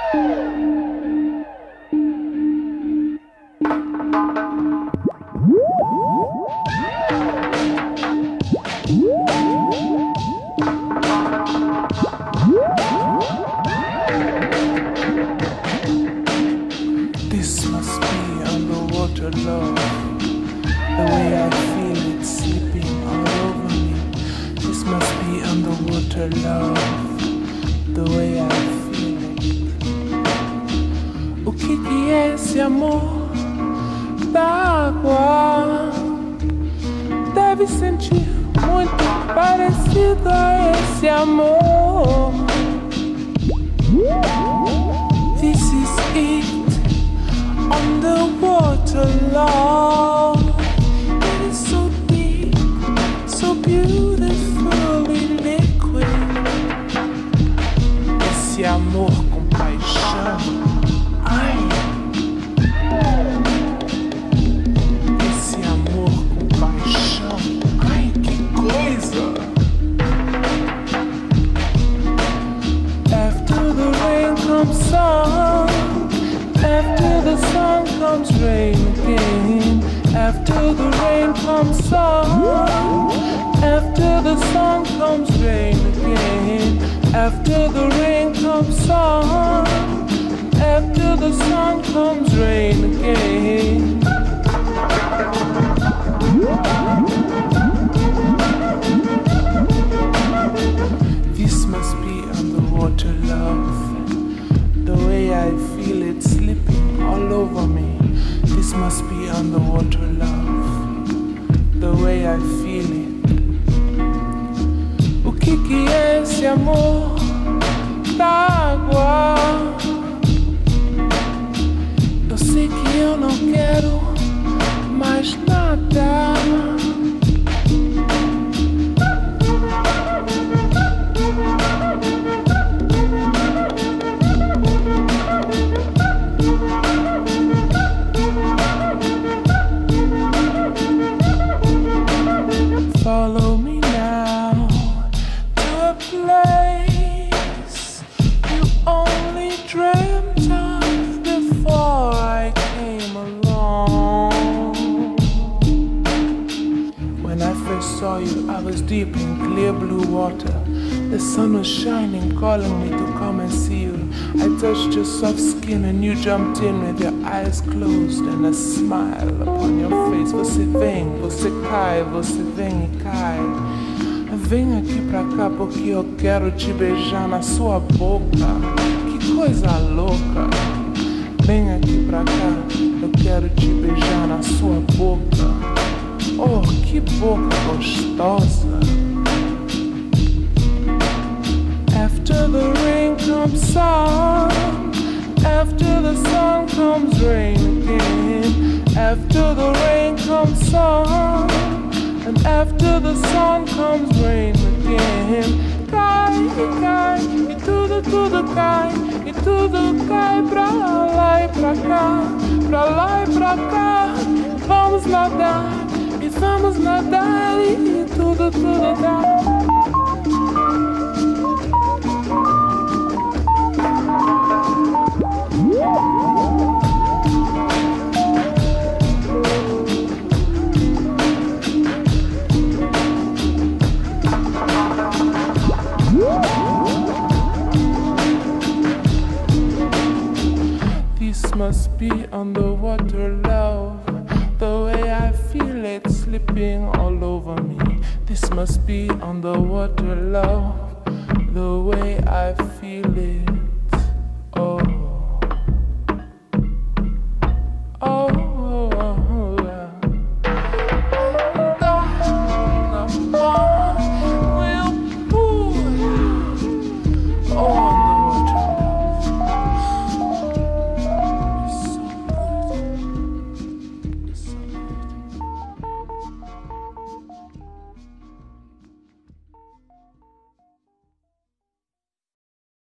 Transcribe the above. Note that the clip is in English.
This must be underwater love. The way I feel it slipping all over me. This must be underwater love. The way I feel it. O que é esse amor d'água? Deve sentir muito parecido a esse amor. This is it. Underwater love. It is so deep, so beautifully liquid. Esse amor com paixão. Ai. Esse amor com paixão. Ai, que coisa. After the rain comes sun. After the sun comes rain again. After the rain comes sun. After the sun comes rain again. After the rain comes sun. After the sun comes rain again. This must be underwater love. The way I feel it slipping all over me. This must be underwater love. The way I feel it. O que é esse amor d'água? Eu sei que eu não quero mais nada. Follow me now to a place you only dreamt of before I came along. When I first saw you, I was deep in clear blue water. The sun was shining, calling me to come and see you. I touched your soft skin and you jumped in with your eyes closed and a smile upon your face. Você vem, você cai, você vem e cai. Vem aqui pra cá porque eu quero te beijar na sua boca. Que coisa louca. Vem aqui pra cá, eu quero te beijar na sua boca. Oh, que boca gostosa. After the rain comes sun. After the sun comes rain again. After the rain comes sun. And after the sun comes rain again. Cai, cai, e tudo cai. E tudo cai pra lá e pra cá. Pra lá e pra cá. Vamos nadar, e vamos nadar. E tudo dá. This must be underwater love. The way I feel it slipping all over me. This must be underwater love. The way I feel it.